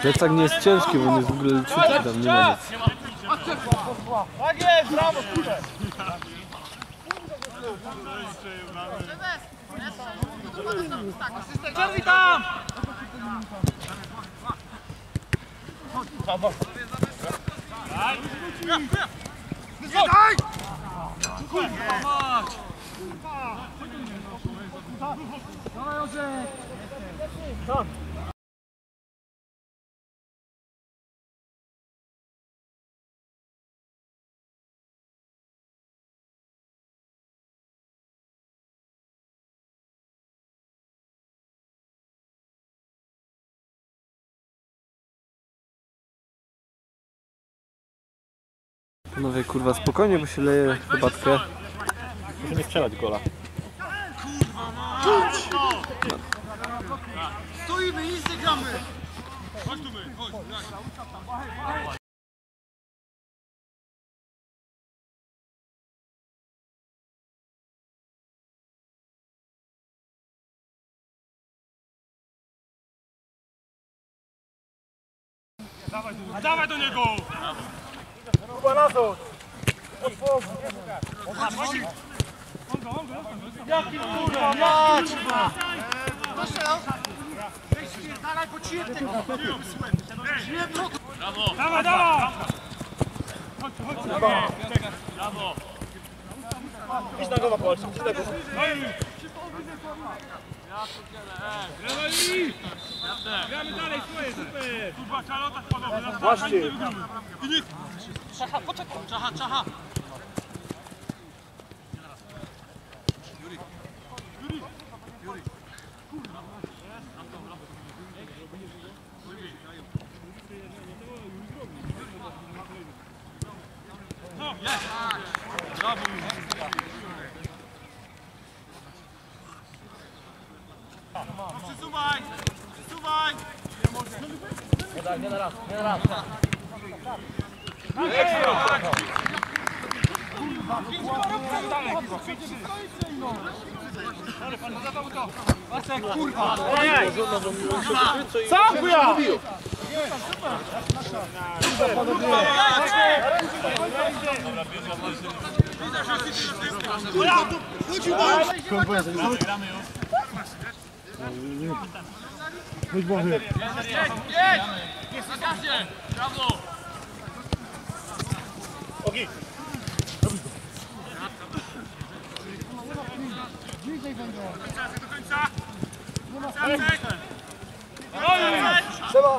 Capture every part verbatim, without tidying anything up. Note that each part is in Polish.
Plecak nie jest ciężki, bo nie jest w ogóle leciutki, tam nie ma nic. Tak jest, brawo, kurde! Czerwi tam! Daj! Daj! Dawaj, Orzech! Panowie, kurwa, spokojnie, bo się leje herbatkę. Muszę nie strzelać gola. Stoimy, nic nie gramy! Chodź tu my, chodź! Dawaj, dawaj do niego! Kuba nazad! Jaki kurwa mać! Dalej, po ciebie! Brawo! Dawaj, dawaj! Chodź, chodź! Brawo! Idź na głowa, Polsce, idź na głowę. Gramy dalej, swoje, super! Kurwa, czarota podobna. Właśnie! Czacha, poczekaj! Czacha, czacha! Juri! Juri! Juri! Kurwa! No, jest! Brawo! Przesuwaj! Przesuwaj! Nie da, nie na raz, nie na raz. Kurwa! Co? Chuja! Jedź! Jedź! Jest na gazie! Brawo! Ogi! Do końca! Seba!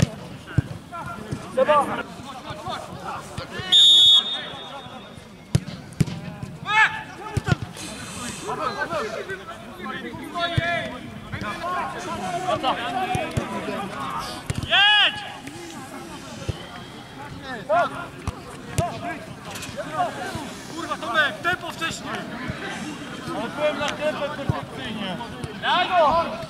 Seba! Jedź! Kurwa, Tomek, tempo wcześniej! Ale byłem na tempę perfekcyjnie. Brawo!